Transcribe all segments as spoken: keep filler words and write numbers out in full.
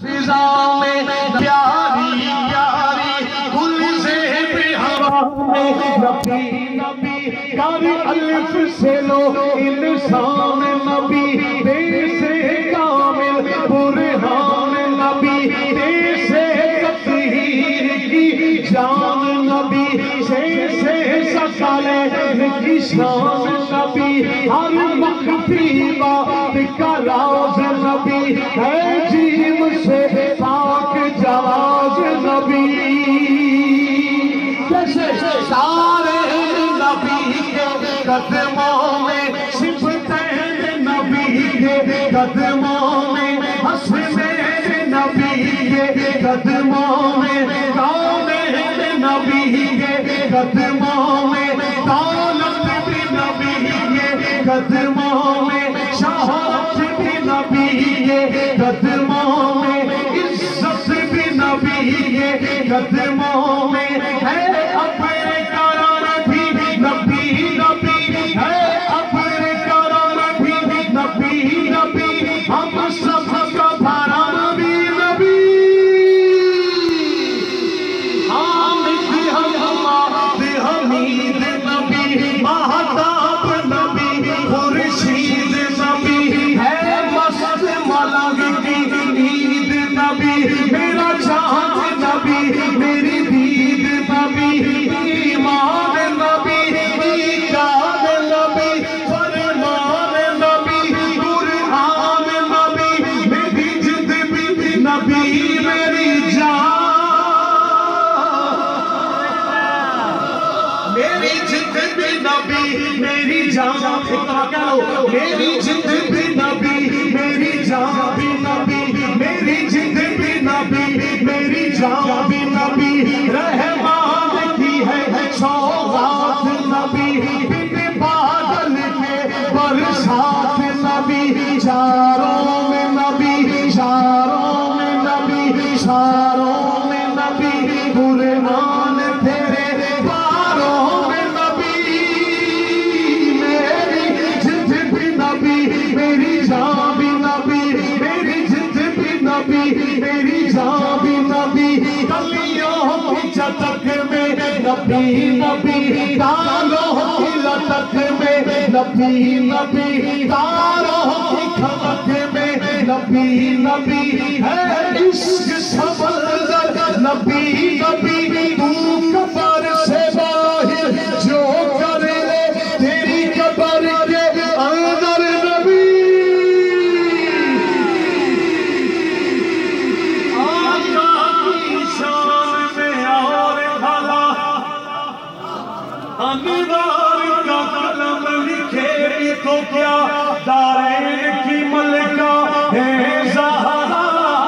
فضا میں پیاری پیاری گل سے بھی ہوا میں نبی نبی کاری الف سے لو انسان نبی بے سے کامل برہان نبی بے سے تطہیر کی جان نبی سے سے سکالے کی شان نبی ہر مخفی بات کا راز نبی ہے جیم سے پاک جواز نبی جیسے سارے نبی کے قدموں میں صفتیں نبی کے قدموں میں حسنیں نبی کے قدموں میں کونیں نبی کے قدموں میں دولت بھی نبی کے قدموں میں شہرت بھی نبی کے قدموں میں عزت بھی نبی کے قدموں میں ہے اپنے قرار بھی نبی نبی ہے اپنے قرار بھی نبی نبی ہم سب کا بھرا نبی نبی حامد حماد حمید نبی مہتاب نبی خورشید نبی ہے مست ملنگ کی عید نبی میرا چاند نبی میری دید نبی ایمان نبی ایقان نبی فرمان نبی قرآن نبی میری جد بھی نبی میری جان میری جد بھی نبی میری جان میری جد بھی نبی میری جان بھی نبی میری جد بھی نبی میری جان بھی نبی رحمان کی ہے سوغات نبی بن بادل کے برسات نبی چاروں میں نبی چاروں میں نبی چاروں میں نبی قرآن تیرے باروں میں نبی میری جد بھی نبی میری جان بھی نبی میری جد بھی نبی میری جان بھی نبی کلیوں کی چتک میں نبی نبی تاروں کی لٹک میں نبی نبی تاروں کی کھلک میں نبی نبی ہے عشق سمندر نبی نبی تو قبر سے باہر جو کر لے تیری قبر کے اندر نبی آقا کی شان میں اور بھلا انوار کا قلم لکھے تو کیا دارین کی ملکہ ہے زہرا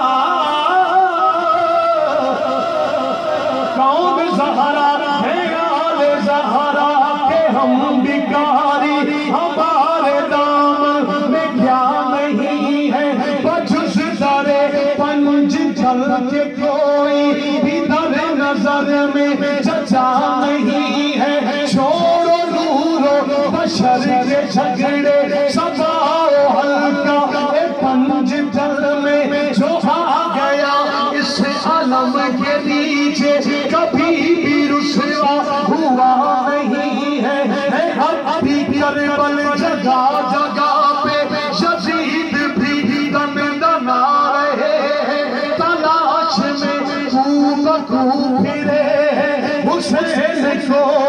کون زہرا ہے آل زہرا کہ ہم بکاری ہمارے دام میں کیا نہیں ہے بجز در پنج جل کے کوئی بھی در نظر میں چچا نہیں ہے چھوڑو نورو بشر کے جھگڑے سباؤ ہلکا اے پنج جل میں جو آ گیا اس عالم کے نیچے کبھی بھی رسوا ہوا نہیں ہے ابھی کربل جگہ جگہ پہ یزید بھی دم دنا رہے ہیں تلاش میں کو بکو پھرے حسین کو